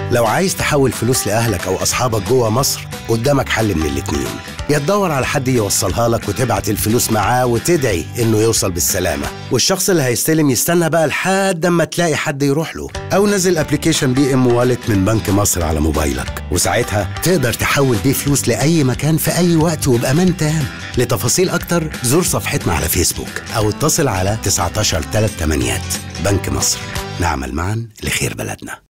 لو عايز تحول فلوس لأهلك أو أصحابك جوه مصر قدامك حل من الاتنين، يا تدور على حد يوصلها لك وتبعت الفلوس معاه وتدعي إنه يوصل بالسلامة، والشخص اللي هيستلم يستنى بقى لحد أما تلاقي حد يروح له، أو نزل ابلكيشن بي ام والت من بنك مصر على موبايلك، وساعتها تقدر تحول بيه فلوس لأي مكان في أي وقت وبأمان تام. لتفاصيل أكتر زور صفحتنا على فيسبوك أو اتصل على 19 38. بنك مصر، نعمل معا لخير بلدنا.